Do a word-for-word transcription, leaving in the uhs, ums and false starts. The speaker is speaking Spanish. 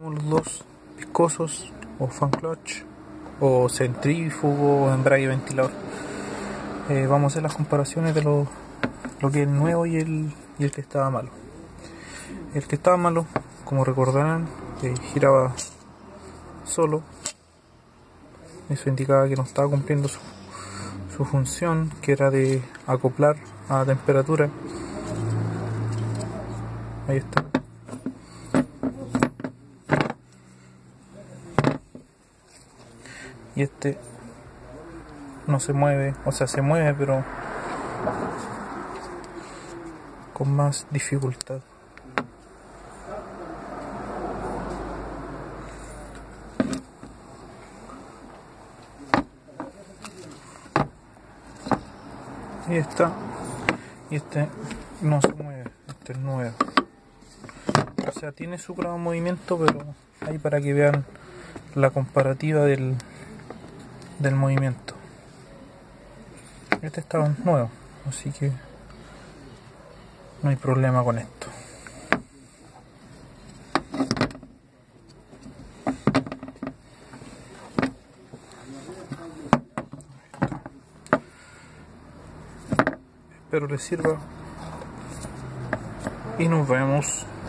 Los dos viscosos o fan clutch o centrífugo o embrague ventilador. Eh, vamos a hacer las comparaciones de lo, lo que es el nuevo y el, y el que estaba malo. El que estaba malo, como recordarán, eh, giraba solo. Eso indicaba que no estaba cumpliendo su, su función, que era de acoplar a la temperatura. Ahí está. Y este no se mueve, o sea, se mueve, pero con más dificultad. Ahí está. Y este no se mueve, este es nuevo. O sea, tiene su grado de movimiento, pero ahí para que vean la comparativa del, del movimiento. Este está nuevo, así que no hay problema con esto. Espero les sirva y nos vemos.